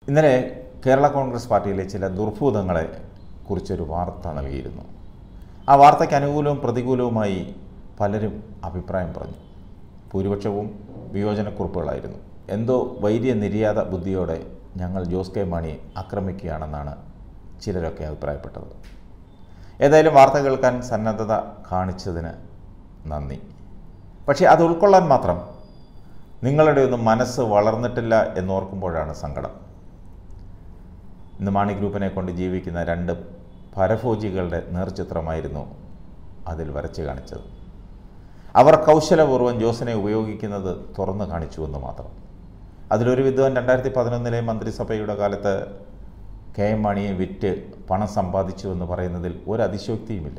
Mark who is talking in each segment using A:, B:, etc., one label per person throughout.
A: ഇന്നലെ കേരള കോൺഗ്രസ് പാർട്ടിയിലെ ചില ദുർഭൂതങ്ങളെ കുറിച്ചൊരു വാർത്ത നൽകിയിരുന്നു. ആ വാർത്തയ്ക്ക് അനുകൂലവും പ്രതികൂലവുമായി പലരും അഭിപ്രായം പറഞ്ഞു. ഭൂരിപക്ഷവും വിയോജനക്കുറിപ്പുകളായിരുന്നു. എന്തോ വൈര്യ നിര്യാത ബുദ്ധിയോടെ ഞങ്ങൾ ജോസ് കെ മാണിയെ ആക്രമിക്കുകയാണെന്നാണ് ചിലരൊക്കെ അഭിപ്രായപ്പെട്ടത്. ഏതായാലും വാർത്ത കേൾക്കാൻ സന്നദ്ധത കാണിച്ചതിന് നന്ദി. പക്ഷേ അത് ഉൾക്കൊള്ളാൻ മാത്രം നിങ്ങളുടെ ഒന്നും മനസ്സ് വളർന്നിട്ടില്ല എന്നോർക്കുമ്പോഴാണ് സങ്കടം. ഇന്ന് മാണി ഗ്രൂപ്പിനെ കൊണ്ട് ജീവിക്കുന്ന രണ്ട് പരഭോജികളുടെ നേർചിത്രമായിരുന്നു അതിൽ വരച്ച് കാണിച്ചത്. അവർ കൗശലപൂർവ്വം ജോസിനെ ഉപയോഗിക്കുന്നത് തുറന്നു കാണിച്ചുവെന്ന് മാത്രം. അതിലൊരു വിദ്വാൻ 2011 മന്ത്രിസഭയുടെ കാലത്ത് കെ എം മാണിയെ വിറ്റ് പണം സമ്പാദിച്ചുവെന്ന് പറയുന്നതിൽ ഒരു അതിശയോക്തിയുമില്ല.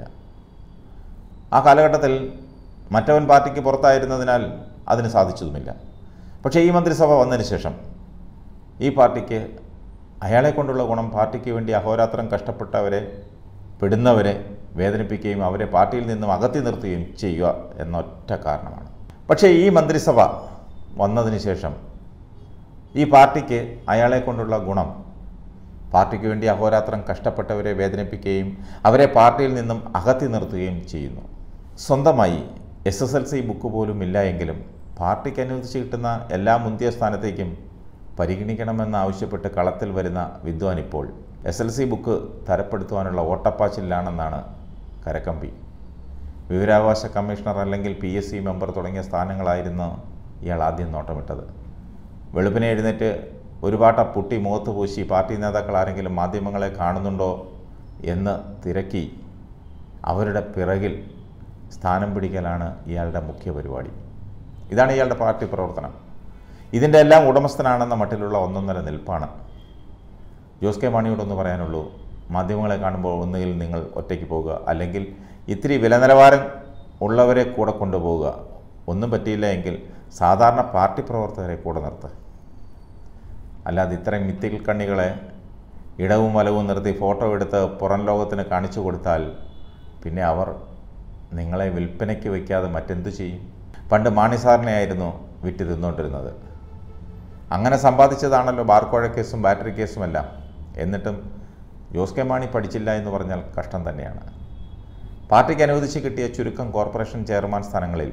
A: ആ കാലഘട്ടത്തിൽ മറ്റവൻ പാർട്ടിക്ക് പുറത്തായിരുന്നതിനാൽ അതിന് സാധിച്ചതുമില്ല. പക്ഷേ ഈ മന്ത്രിസഭ വന്നതിന് ശേഷം ഈ പാർട്ടിക്ക് അയാളെ കൊണ്ടുള്ള ഗുണം പാർട്ടിക്ക് വേണ്ടി അഹോരാത്രം കഷ്ടപ്പെട്ടവരെ പെടുന്നവരെ വേദനിപ്പിക്കുകയും അവരെ പാർട്ടിയിൽ നിന്നും അകറ്റി നിർത്തുകയും ചെയ്യുക എന്നൊറ്റ കാരണമാണ്. പക്ഷേ ഈ മന്ത്രിസഭ വന്നതിന് ശേഷം ഈ പാർട്ടിക്ക് അയാളെ കൊണ്ടുള്ള ഗുണം പാർട്ടിക്ക് വേണ്ടി അഹോരാത്രം കഷ്ടപ്പെട്ടവരെ വേദനിപ്പിക്കുകയും അവരെ പാർട്ടിയിൽ നിന്നും അകറ്റി നിർത്തുകയും ചെയ്യുന്നു. സ്വന്തമായി SSLC ബുക്ക് പോലും ഇല്ല എങ്കിലും പാർട്ടിക്ക് അനുവദിച്ച് കിട്ടുന്ന എല്ലാ മുന്തിയ സ്ഥാനത്തേക്കും പരിഗണിക്കണമെന്നാവശ്യപ്പെട്ട് കളത്തിൽ വരുന്ന വിദ്വാൻ ഇപ്പോൾ SLC ബുക്ക് തരപ്പെടുത്തുവാനുള്ള ഓട്ടപ്പാച്ചിലാണെന്നാണ് കരക്കമ്പി. വിവരാവകാശ കമ്മീഷണർ അല്ലെങ്കിൽ PSC മെമ്പർ തുടങ്ങിയ സ്ഥാനങ്ങളായിരുന്നു ഇയാൾ ആദ്യം നോട്ടമിട്ടത്. വെളുപ്പിനെ എഴുന്നേറ്റ് ഒരു പാട്ട പുട്ടി മുഖത്ത് പൂശി പാർട്ടി നേതാക്കൾ ആരെങ്കിലും മാധ്യമങ്ങളെ കാണുന്നുണ്ടോ എന്ന് തിരക്കി അവരുടെ പിറകിൽ സ്ഥാനം പിടിക്കലാണ് ഇയാളുടെ മുഖ്യ പരിപാടി. ഇതാണ് ഇയാളുടെ പാർട്ടി പ്രവർത്തനം. ഇതിൻ്റെ എല്ലാം ഉടമസ്ഥനാണെന്ന മട്ടിലുള്ള ഒന്നൊന്നര നിൽപ്പാണ്. ജോസ് കെ മാണിയോടൊന്ന് പറയാനുള്ളൂ, മാധ്യമങ്ങളെ കാണുമ്പോൾ ഒന്നുകിൽ നിങ്ങൾ ഒറ്റയ്ക്ക് പോകുക, അല്ലെങ്കിൽ ഇത്തിരി വില നിലവാരം ഉള്ളവരെ കൂടെ കൊണ്ടുപോവുക. ഒന്നും പറ്റിയില്ല എങ്കിൽ സാധാരണ പാർട്ടി പ്രവർത്തകരെ കൂടെ നിർത്തുക. അല്ലാതെ ഇത്രയും മിത്തികൾ കണ്ണികളെ ഇടവും വലവും നിർത്തി ഫോട്ടോ എടുത്ത് പുറം ലോകത്തിന് കാണിച്ചു കൊടുത്താൽ പിന്നെ അവർ നിങ്ങളെ വിൽപ്പനയ്ക്ക് വയ്ക്കാതെ മറ്റെന്തു ചെയ്യും? പണ്ട് മാണി സാറിനെയായിരുന്നു വിറ്റ് തിന്നുകൊണ്ടിരുന്നത്. അങ്ങനെ സമ്പാദിച്ചതാണല്ലോ ബാർക്കോഴ കേസും ബാറ്ററി കേസുമെല്ലാം. എന്നിട്ടും ജോസ് കെ മാണി പഠിച്ചില്ല എന്ന് പറഞ്ഞാൽ കഷ്ടം തന്നെയാണ്. പാർട്ടിക്ക് അനുവദിച്ച് കിട്ടിയ ചുരുക്കം കോർപ്പറേഷൻ ചെയർമാൻ സ്ഥാനങ്ങളിൽ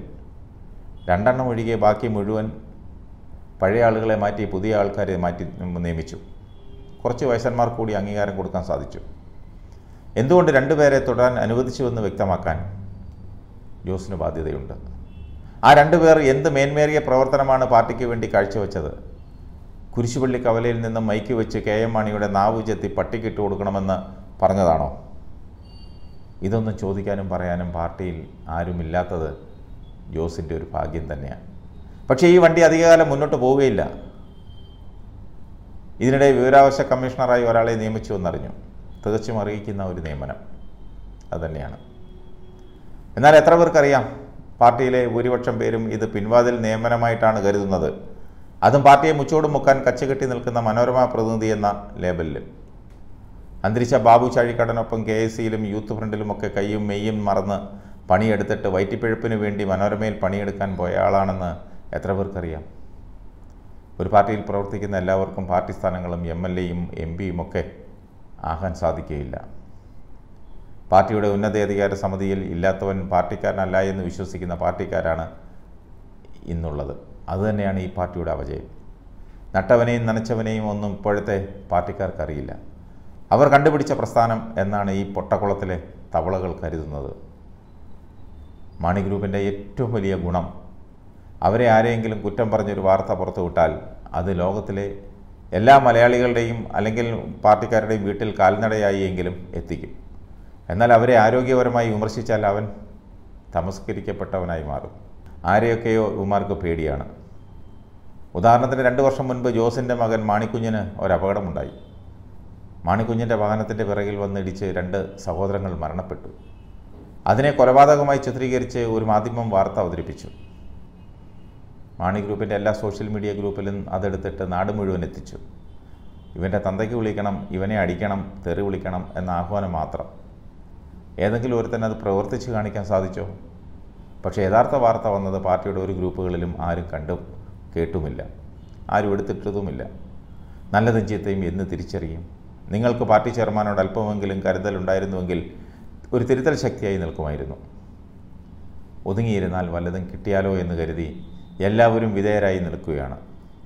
A: 2 ഒഴികെ ബാക്കി മുഴുവൻ പഴയ ആളുകളെ മാറ്റി പുതിയ ആൾക്കാരെ മാറ്റി നിയമിച്ചു. കുറച്ച് വയസ്സന്മാർ കൂടി അംഗീകാരം കൊടുക്കാൻ സാധിച്ചു. എന്തുകൊണ്ട് 2 പേരെ തുടരാൻ അനുവദിച്ചുവെന്ന് വ്യക്തമാക്കാൻ ജോസിന് ബാധ്യതയുണ്ട്. ആ 2 പേർ എന്ത് മേന്മേറിയ പ്രവർത്തനമാണ് പാർട്ടിക്ക് വേണ്ടി കാഴ്ചവെച്ചത്? കുരിശുപള്ളി കവലയിൽ നിന്നും മൈക്ക് വെച്ച് കെ എം മാണിയുടെ നാവ് ചെത്തി പട്ടിക്കിട്ട് കൊടുക്കണമെന്ന് പറഞ്ഞതാണോ? ഇതൊന്നും ചോദിക്കാനും പറയാനും പാർട്ടിയിൽ ആരുമില്ലാത്തത് ജോസിൻ്റെ ഒരു ഭാഗ്യം തന്നെയാണ്. പക്ഷേ ഈ വണ്ടി അധികകാലം മുന്നോട്ട് പോവുകയില്ല. ഇതിനിടെ വിവരാവകാശ കമ്മീഷണറായി ഒരാളെ നിയമിച്ചു എന്നറിഞ്ഞു. തികച്ചും അറിയിക്കുന്ന ഒരു നിയമനം അതുതന്നെയാണ്. എന്നാൽ എത്ര പേർക്കറിയാം, പാർട്ടിയിലെ ഭൂരിപക്ഷം പേരും ഇത് പിൻവാതിൽ നിയമനമായിട്ടാണ് കരുതുന്നത്. അതും പാർട്ടിയെ മുച്ചോടും മുക്കാൻ കച്ചുകെട്ടി നിൽക്കുന്ന മനോരമ പ്രതിനിധി എന്ന ലേബലിൽ. അന്തരിച്ച ബാബു ചാഴിക്കാടനൊപ്പം KSCയിലും യൂത്ത് ഫ്രണ്ടിലുമൊക്കെ കയ്യും മെയ്യും മറന്ന് പണിയെടുത്തിട്ട് വയറ്റിപ്പിഴപ്പിന് വേണ്ടി മനോരമയിൽ പണിയെടുക്കാൻ പോയ ആളാണെന്ന് എത്ര പേർക്കറിയാം? ഒരു പാർട്ടിയിൽ പ്രവർത്തിക്കുന്ന എല്ലാവർക്കും പാർട്ടി സ്ഥാനങ്ങളും MLAയും MPയും ഒക്കെ ആകാൻ സാധിക്കുകയില്ല. പാർട്ടിയുടെ ഉന്നതാധികാര സമിതിയിൽ ഇല്ലാത്തവൻ പാർട്ടിക്കാരനല്ല എന്ന് വിശ്വസിക്കുന്ന പാർട്ടിക്കാരാണ് ഇന്നുള്ളത്. അതുതന്നെയാണ് ഈ പാർട്ടിയുടെ അപജയം. നട്ടവനെയും നനച്ചവനെയും ഒന്നും ഇപ്പോഴത്തെ പാർട്ടിക്കാർക്കറിയില്ല. അവർ കണ്ടുപിടിച്ച പ്രസ്ഥാനം എന്നാണ് ഈ പൊട്ടക്കുളത്തിലെ തവളകൾ കരുതുന്നത്. മാണി ഗ്രൂപ്പിൻ്റെ ഏറ്റവും വലിയ ഗുണം, അവരെ ആരെയെങ്കിലും കുറ്റം പറഞ്ഞൊരു വാർത്ത പുറത്തുവിട്ടാൽ അത് ലോകത്തിലെ എല്ലാ മലയാളികളുടെയും അല്ലെങ്കിൽ പാർട്ടിക്കാരുടെയും വീട്ടിൽ കാൽനടയായി എങ്കിലും എത്തിക്കും. എന്നാൽ അവരെ ആരോഗ്യപരമായി വിമർശിച്ചാൽ അവൻ തമസ്കരിക്കപ്പെട്ടവനായി മാറും. ആരെയൊക്കെയോ ഇവന്മാർക്ക് പേടിയാണ്. ഉദാഹരണത്തിന് 2 വർഷം മുൻപ് ജോസിൻ്റെ മകൻ മാണിക്കുഞ്ഞിന് ഒരപകടമുണ്ടായി. മാണിക്കുഞ്ഞിൻ്റെ വാഹനത്തിൻ്റെ പിറകിൽ വന്നിടിച്ച് 2 സഹോദരങ്ങൾ മരണപ്പെട്ടു. അതിനെ കൊലപാതകമായി ചിത്രീകരിച്ച് ഒരു മാധ്യമം വാർത്ത അവതരിപ്പിച്ചു. മാണി ഗ്രൂപ്പിൻ്റെ എല്ലാ സോഷ്യൽ മീഡിയ ഗ്രൂപ്പിലും അതെടുത്തിട്ട് നാട് മുഴുവൻ എത്തിച്ചു. ഇവൻ്റെ തന്തയ്ക്ക് വിളിക്കണം, ഇവനെ അടിക്കണം, തെറി വിളിക്കണം എന്ന ആഹ്വാനം മാത്രം. ഏതെങ്കിലും ഒരുത്തന്നെ അത് പ്രവർത്തിച്ച് കാണിക്കാൻ സാധിച്ചോ? പക്ഷേ യഥാർത്ഥ വാർത്ത വന്നത് പാർട്ടിയുടെ ഒരു ഗ്രൂപ്പുകളിലും ആരും കണ്ടും കേട്ടുമില്ല, ആരും എടുത്തിട്ടതുമില്ല. നല്ലതും ചീത്തയും എന്ന് തിരിച്ചറിയും? നിങ്ങൾക്ക് പാർട്ടി ചെയർമാനോട് അല്പമെങ്കിലും കരുതലുണ്ടായിരുന്നുവെങ്കിൽ ഒരു തിരുത്തൽ ശക്തിയായി നിൽക്കുമായിരുന്നു. ഒതുങ്ങിയിരുന്നാൽ വല്ലതും കിട്ടിയാലോ എന്ന് കരുതി എല്ലാവരും വിധേയരായി നിൽക്കുകയാണ്.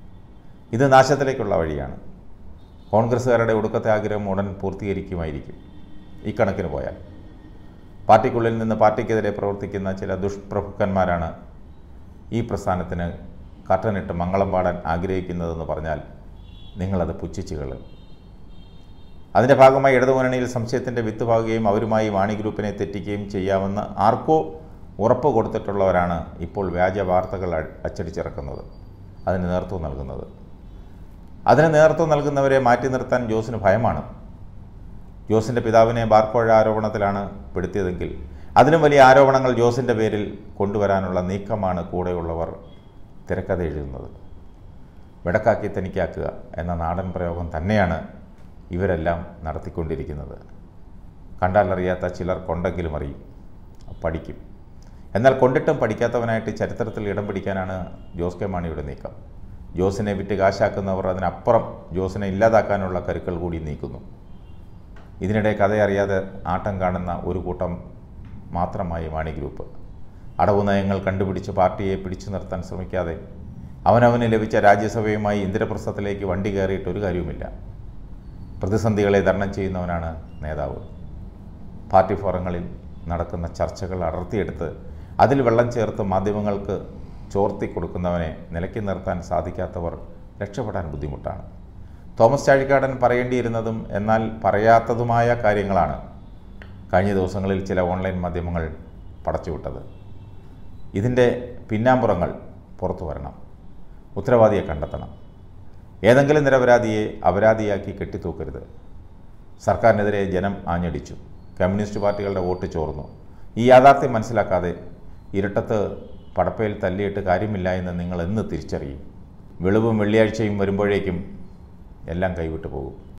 A: ഇത് നാശത്തിലേക്കുള്ള വഴിയാണ്. കോൺഗ്രസ്സുകാരുടെ ഒടുക്കത്തെ ആഗ്രഹം ഉടൻ പൂർത്തീകരിക്കുമായിരിക്കും. ഈ കണക്കിന് പോയാൽ പാർട്ടിക്കുള്ളിൽ നിന്ന് പാർട്ടിക്കെതിരെ പ്രവർത്തിക്കുന്ന ചില ദുഷ്പ്രഭുക്കന്മാരാണ് ഈ പ്രസ്ഥാനത്തിന് കർട്ടനിട്ട് മംഗളം പാടാൻ ആഗ്രഹിക്കുന്നതെന്ന് പറഞ്ഞാൽ നിങ്ങളത് പുച്ഛിച്ചു കളയും. അതിൻ്റെ ഭാഗമായി ഇടതുമുന്നണിയിൽ സംശയത്തിൻ്റെ വിത്ത് പാകുകയും അവരുമായി വാണി ഗ്രൂപ്പിനെ തെറ്റിക്കുകയും ചെയ്യാമെന്ന് ആർക്കോ ഉറപ്പ് കൊടുത്തിട്ടുള്ളവരാണ് ഇപ്പോൾ വ്യാജ വാർത്തകൾ അച്ചടിച്ചിറക്കുന്നത്, അതിന് നേതൃത്വം നൽകുന്നത്. അതിന് നേതൃത്വം നൽകുന്നവരെ മാറ്റി നിർത്താൻ ജോസിന് ഭയമാണ്. ജോസിൻ്റെ പിതാവിനെ ബാർക്കോഴ ആരോപണത്തിലാണ് പെടുത്തിയതെങ്കിൽ അതിലും വലിയ ആരോപണങ്ങൾ ജോസിൻ്റെ പേരിൽ കൊണ്ടുവരാനുള്ള നീക്കമാണ് കൂടെയുള്ളവർ തിരക്കഥ എഴുതുന്നത്. വെടക്കാക്കി തനിക്കാക്കുക എന്ന നാടൻ പ്രയോഗം തന്നെയാണ് ഇവരെല്ലാം നടത്തിക്കൊണ്ടിരിക്കുന്നത്. കണ്ടാലറിയാത്ത ചിലർ കൊണ്ടെങ്കിലും അറിയും, പഠിക്കും. എന്നാൽ കൊണ്ടിട്ടും പഠിക്കാത്തവനായിട്ട് ചരിത്രത്തിൽ ഇടം പിടിക്കാനാണ് ജോസ് കെ മാണിയുടെ നീക്കം. ജോസിനെ വിറ്റ് കാശാക്കുന്നവർ അതിനപ്പുറം ജോസിനെ ഇല്ലാതാക്കാനുള്ള കരുക്കൾ കൂടി നീക്കുന്നു. ഇതിനിടെ കഥയറിയാതെ ആട്ടം കാണുന്ന ഒരു കൂട്ടം മാത്രമായി വാണി ഗ്രൂപ്പ്. അടവു നയങ്ങൾ കണ്ടുപിടിച്ച് പാർട്ടിയെ പിടിച്ചു നിർത്താൻ ശ്രമിക്കാതെ അവനവന് ലഭിച്ച രാജ്യസഭയുമായി ഇന്ദ്രപ്രസ്ഥത്തിലേക്ക് വണ്ടി കയറിയിട്ടൊരു കാര്യവുമില്ല. പ്രതിസന്ധികളെ തരണം ചെയ്യുന്നവനാണ് നേതാവ്. പാർട്ടി ഫോറങ്ങളിൽ നടക്കുന്ന ചർച്ചകൾ അടർത്തിയെടുത്ത് അതിൽ വെള്ളം ചേർത്ത് മാധ്യമങ്ങൾക്ക് ചോർത്തി കൊടുക്കുന്നവനെ നിലയ്ക്ക് നിർത്താൻ സാധിക്കാത്തവർ രക്ഷപ്പെടാൻ ബുദ്ധിമുട്ടാണ്. തോമസ് ചാഴിക്കാടൻ പറയേണ്ടിയിരുന്നതും എന്നാൽ പറയാത്തതുമായ കാര്യങ്ങളാണ് കഴിഞ്ഞ ദിവസങ്ങളിൽ ചില ഓൺലൈൻ മാധ്യമങ്ങൾ പടച്ചുവിട്ടത്. ഇതിൻ്റെ പിന്നാമ്പുറങ്ങൾ പുറത്തു വരണം. ഉത്തരവാദിയെ കണ്ടെത്തണം. ഏതെങ്കിലും നിരപരാധിയെ അപരാധിയാക്കി കെട്ടിത്തൂക്കരുത്. സർക്കാരിനെതിരെ ജനം ആഞ്ഞടിച്ചു. കമ്മ്യൂണിസ്റ്റ് പാർട്ടികളുടെ വോട്ട് ചോർന്നു. ഈ യാഥാർത്ഥ്യം മനസ്സിലാക്കാതെ ഇരട്ടത്ത് പടപ്പയിൽ തല്ലിയിട്ട് കാര്യമില്ല എന്ന് നിങ്ങൾ എന്ന് തിരിച്ചറിയും. വെളിവും വെള്ളിയാഴ്ചയും വരുമ്പോഴേക്കും എല്ലാം കൈവിട്ടു പോകും.